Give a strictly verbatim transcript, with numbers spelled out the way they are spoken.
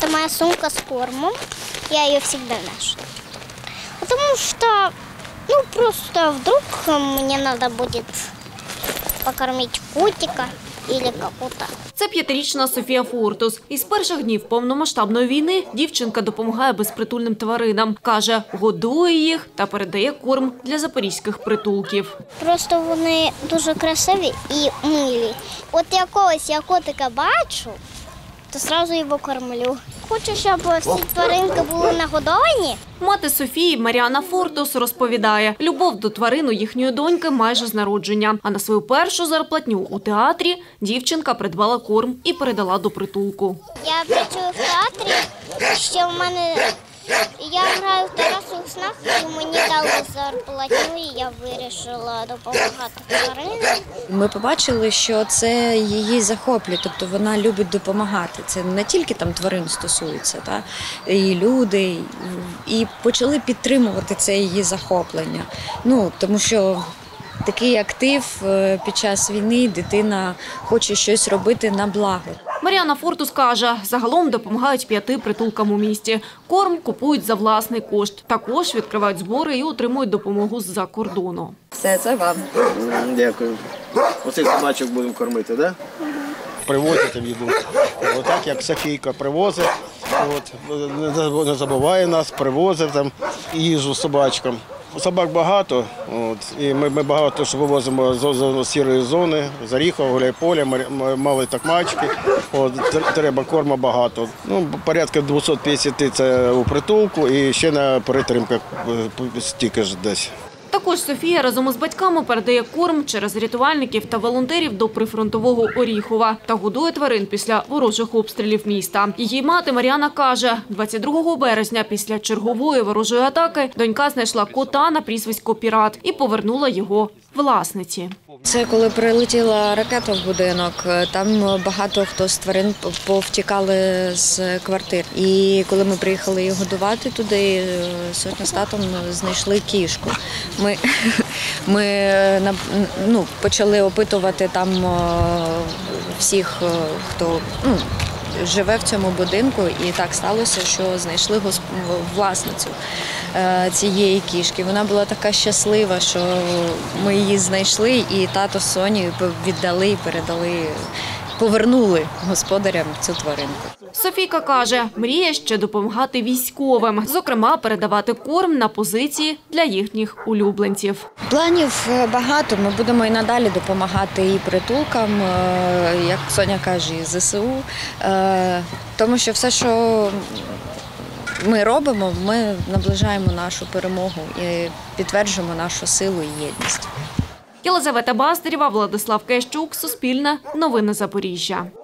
Это моя сумка с кормом. Я ее всегда ношу. Потому что, ну, просто вдруг мне надо будет покормить котика или кого-то. Це п'ятирічна Софія Фортус. Із перших днів повномасштабної війни дівчинка допомагає безпритульним тваринам. Каже, годує їх та передає корм для запорізьких притулків. Просто вони дуже красиві і милі. От якогось я котика бачу, то одразу його кормлю. Хочу, щоб всі тваринки були нагодовані. Мати Софії Маріана Фортус розповідає, любов до тварин у їхньої доньки майже з народження. А на свою першу зарплатню у театрі дівчинка придбала корм і передала до притулку. Я працюю в театрі, ще в мене, я граю в Тарасових снах, і мені дали зарплатню, і я вирішила допомагати тваринам. Ми побачили, що це її захоплює, тобто вона любить допомагати. Це не тільки там тварин стосується, та і люди, і почали підтримувати це її захоплення. Ну, тому що такий актив під час війни, дитина хоче щось робити на благо. Маріана Фортус каже, загалом допомагають п'яти притулкам у місті. Корм купують за власний кошт. Також відкривають збори і отримують допомогу з-за кордону. Все, це вам. Дякую. Оцих собачок будемо кормити, так? Привозять їду. Отак, як Софійка привозить, от, не забуває нас, привозить там їжу собачкам. Собак багато, от, і ми, ми багато що вивозимо з сірої зони, з Оріхова, Гуляйполя, мали такмачки, от, треба корму багато. Ну, порядка двісті п'ятдесят це у притулку і ще на перетримках стільки ж десь. Також Софія разом із батьками передає корм через рятувальників та волонтерів до прифронтового Оріхова та годує тварин після ворожих обстрілів міста. Її мати Маріана каже, двадцять другого березня після чергової ворожої атаки донька знайшла кота на прізвисько Пірат і повернула його власниці. Це коли прилетіла ракета в будинок, там багато хто з тварин повтікали з квартир. І коли ми приїхали її годувати туди, Соня з татом знайшли кішку. Ми, ми ну, почали опитувати там всіх, хто ну, живе в цьому будинку, і так сталося, що знайшли власницю цієї кішки. Вона була така щаслива, що ми її знайшли, і тато з Сонею віддали і передали, повернули господарям цю тваринку. Софійка каже, мріє ще допомагати військовим, зокрема передавати корм на позиції для їхніх улюбленців. Планів багато, ми будемо і надалі допомагати і притулкам, як Соня каже, і зе се у, тому що все, що ми робимо, ми наближаємо нашу перемогу і підтверджуємо нашу силу і єдність. Єлизавета Бастерєва, Владислав Кещук, Суспільне, Новини Запоріжжя.